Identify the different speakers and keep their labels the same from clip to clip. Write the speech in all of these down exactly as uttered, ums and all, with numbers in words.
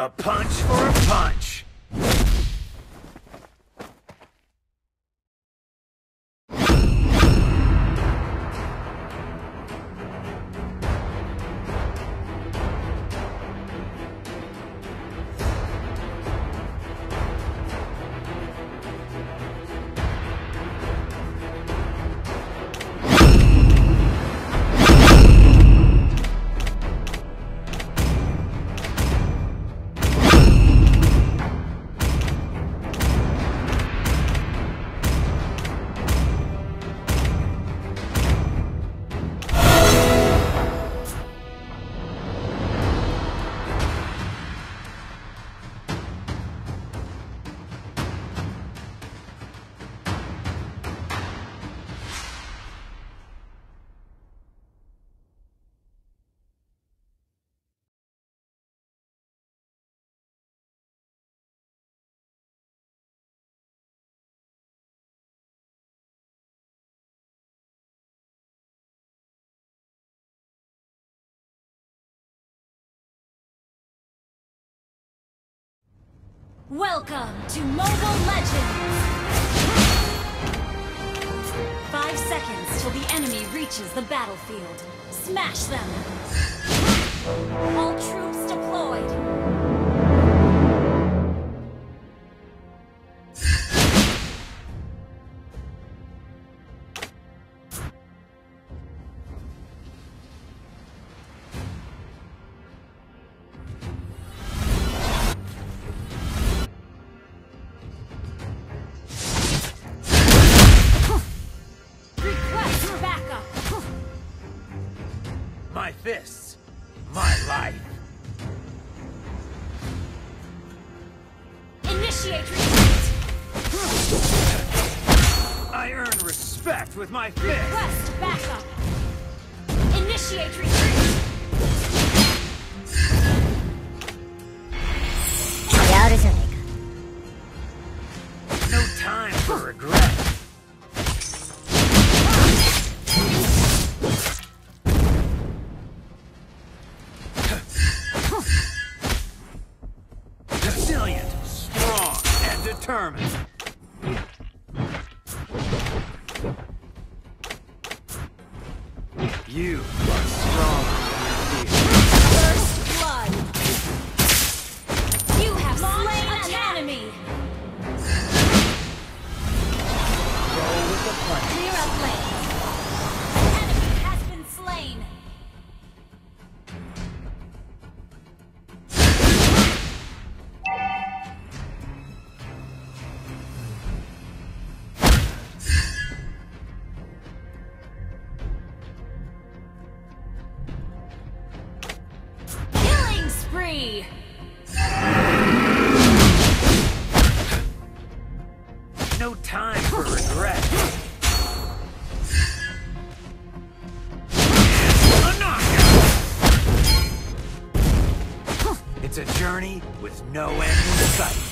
Speaker 1: A punch for a punch.
Speaker 2: Welcome to Mobile Legends! Five seconds till the enemy reaches the battlefield. Smash them! All troops deployed!
Speaker 1: My fists, my life.
Speaker 2: Initiate retreat!
Speaker 1: I earn respect with my fists.
Speaker 2: Request backup! Initiate retreat!
Speaker 1: No time for regret. Resilient, strong, and determined. You are stronger than your fear.
Speaker 2: First blood! You have slain an enemy!
Speaker 1: Roll with the punch.
Speaker 2: Clear up lanes. Enemy has been slain. Killing spree!
Speaker 1: No time for regret. A knockout! It's a journey with no end in sight.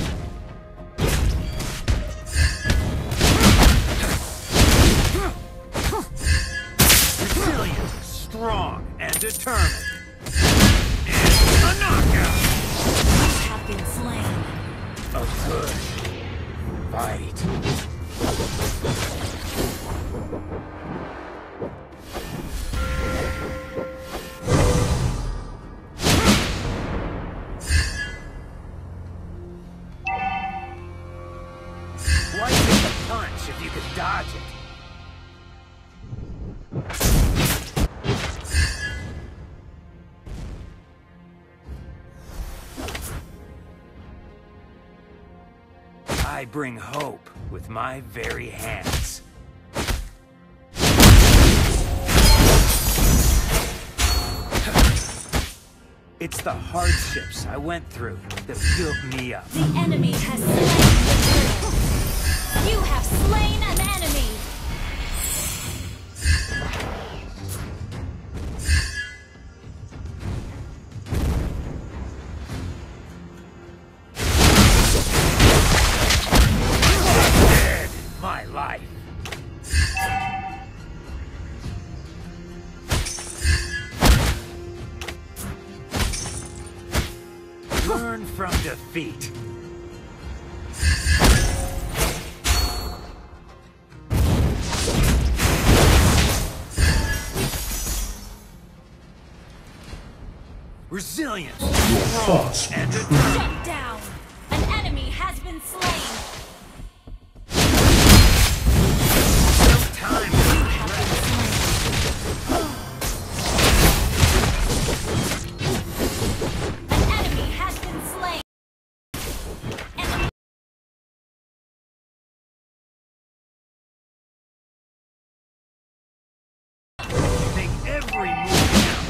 Speaker 1: Resilient, strong, and determined. And a knockout!
Speaker 2: Have been slain.
Speaker 1: A good fight. Why take a punch if you could dodge it? I bring hope with my very hands. It's the hardships I went through that built me up.
Speaker 2: The enemy has slain the turtle. You have slain an enemy!
Speaker 1: Dead in my life. Learn from defeat. Resilience, strong, and determined.
Speaker 2: Shut down! An enemy has been slain!
Speaker 1: No time to rest.
Speaker 2: An enemy has been slain! Enemy
Speaker 1: Make every move count.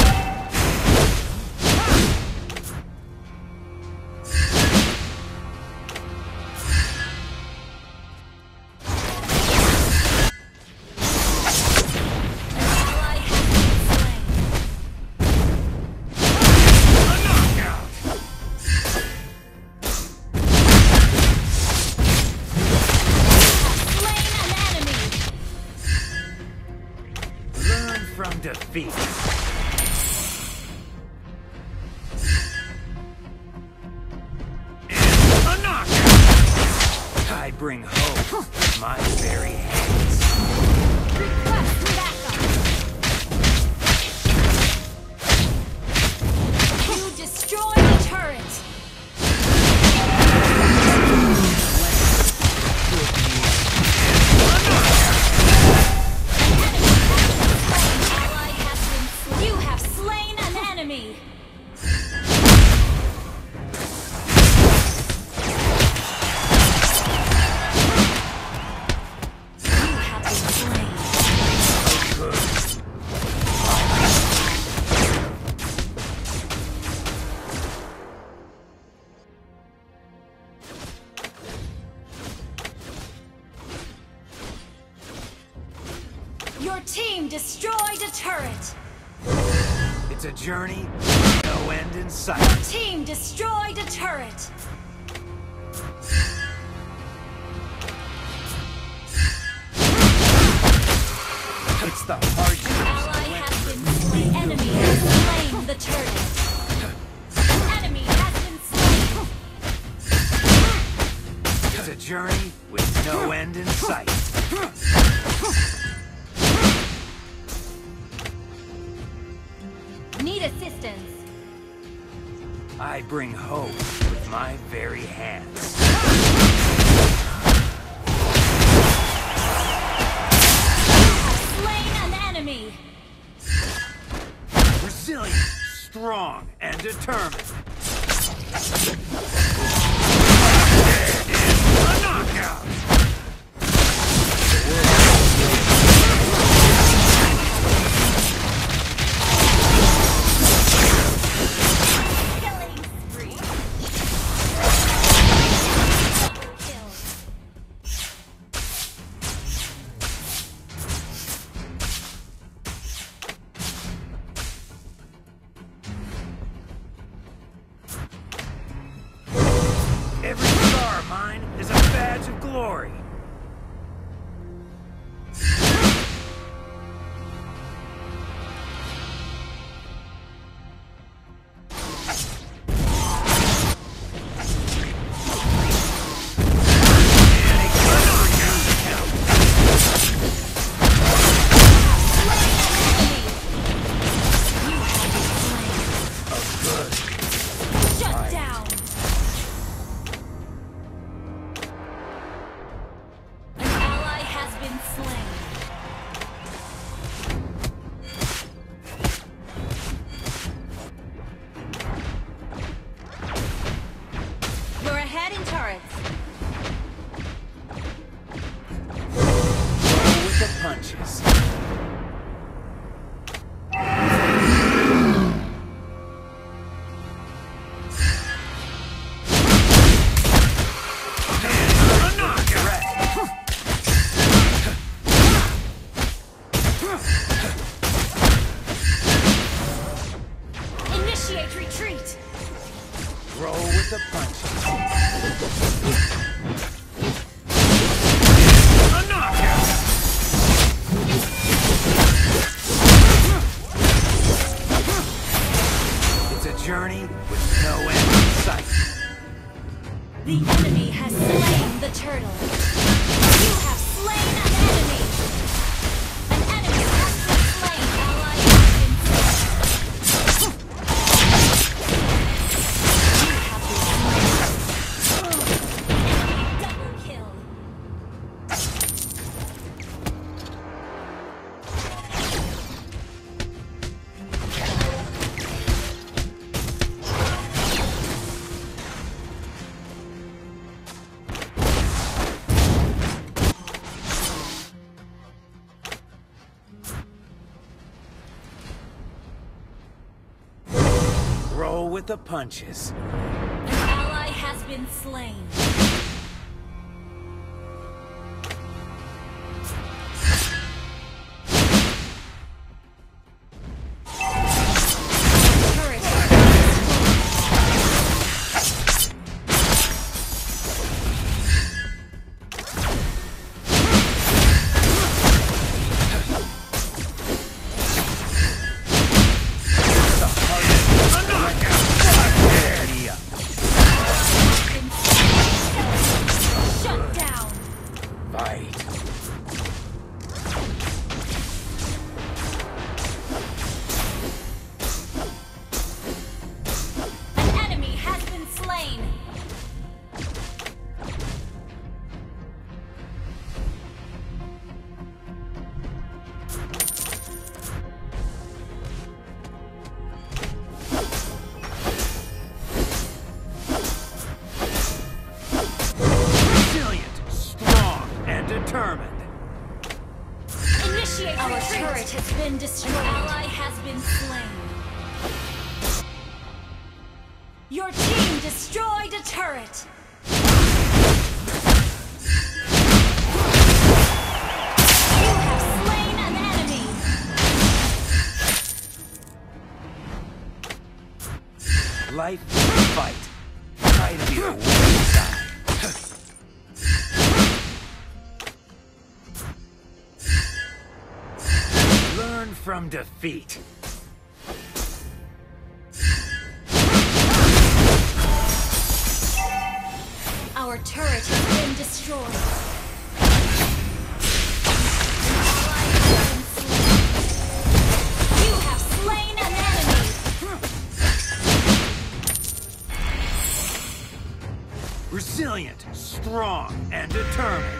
Speaker 2: ally has been slain!
Speaker 1: A knockout.
Speaker 2: Slain an enemy!
Speaker 1: Learn from defeat. And a knockout. I bring hope with my very hands.
Speaker 2: Request backup! You destroyed the turret! Ally has been slain. You have slain an enemy! You have been slain. Your team destroyed a turret!
Speaker 1: It's a journey, no end in sight.
Speaker 2: Your team destroyed a turret!
Speaker 1: It's the hardships.
Speaker 2: Ally has been slain. Enemy has slain the turret. An enemy has been slain.
Speaker 1: It's a journey with no end in sight.
Speaker 2: Need assistance.
Speaker 1: I bring hope with my very hands.
Speaker 2: Slain an enemy.
Speaker 1: Resilient, strong, and determined. A knockout.
Speaker 2: Killing spree. Kill.
Speaker 1: Every star of mine is a badge of glory.
Speaker 2: Shut down. An ally has been slain. You're ahead in turrets.
Speaker 1: Roll with the punches. A knockout.
Speaker 2: Initiate retreat.
Speaker 1: Roll with the punches. A knockout. roll with the punches.
Speaker 2: An ally has been slain.
Speaker 1: Determined.
Speaker 2: Initiate Our retreat. Turret has been destroyed. An ally has been slain. Your team destroyed a turret. You have slain an enemy.
Speaker 1: Life is a fight. Try to be the winning side. Learn from defeat.
Speaker 2: Our turret has been destroyed. You have slain an enemy.
Speaker 1: Resilient, strong, and determined.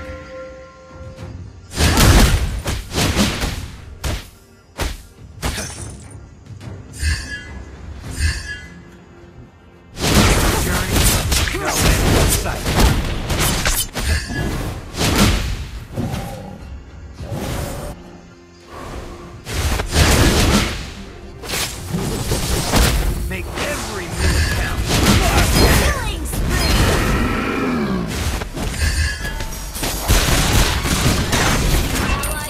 Speaker 1: Make every minute count.
Speaker 2: Killing spree. Ally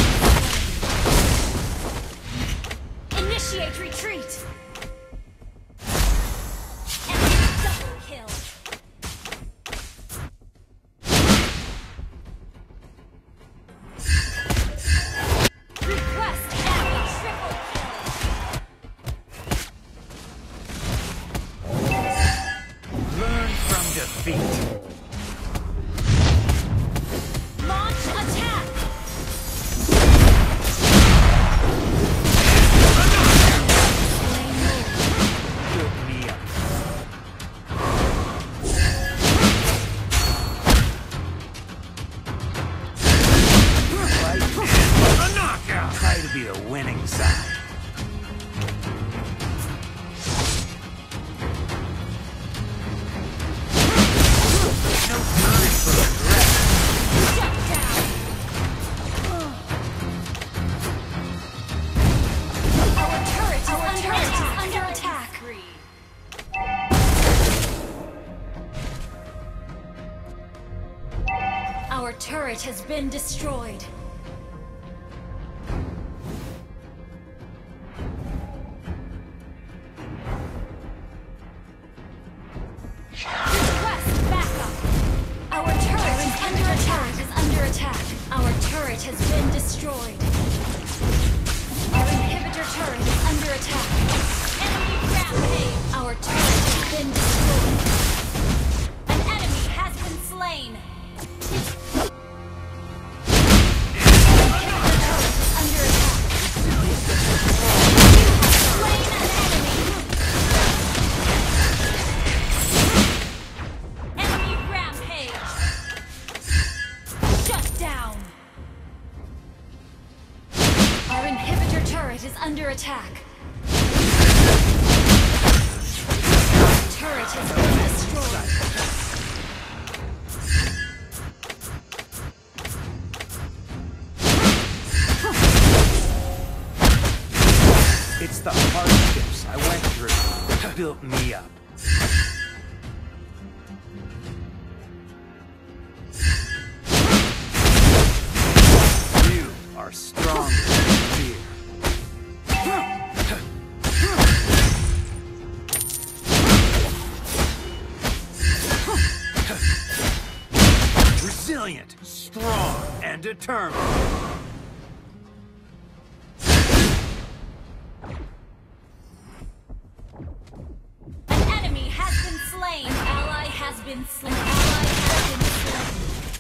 Speaker 2: has initiate retreat. Enemy double kill. Request enemy triple kill.
Speaker 1: Learn from defeat.
Speaker 2: Launch attack.
Speaker 1: Look me up. Fight and a knockout. Try to be the winning side. No time for regret.
Speaker 2: Shut down. Our turret is under attack. Under attack. Our turret has been destroyed. Request backup. Our turret is under attack. Is under attack. Our turret has been destroyed. Our inhibitor turret is under attack. Enemy rampage. Our turret has been destroyed. An enemy has been slain. Is under attack. Turret has been destroyed.
Speaker 1: It's the hardships I went through. built me up. You are stronger than fear. Resilient, strong, and determined.
Speaker 2: An enemy has been slain. An ally has been slain. An ally has been slain.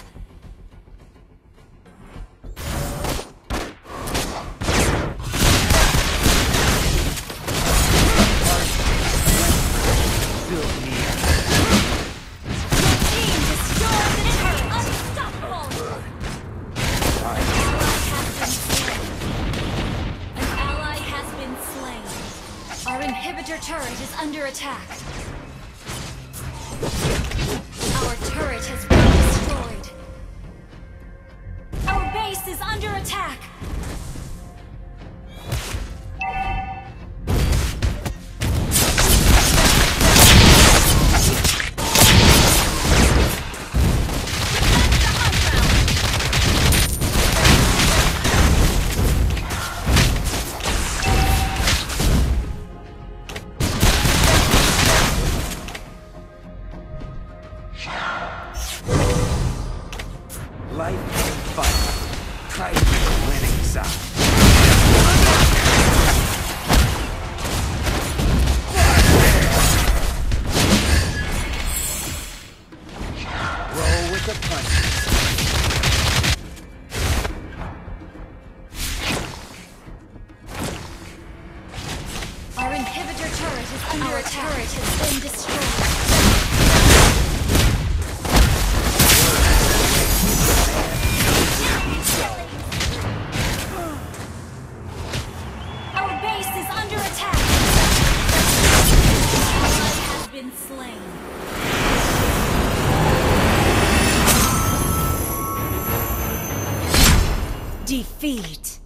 Speaker 1: Built me up.
Speaker 2: Your team destroyed the turret. Unstoppable. An ally has been slain. An ally has been slain. Our inhibitor turret is under attack. Our turret has been destroyed. Our base is under attack.
Speaker 1: Life and fight. Try to be the winning side. Roll with the punches.
Speaker 2: Our inhibitor turret is under Our attack. Our turret has been destroyed. Our base is under attack. An ally has been slain. Defeat.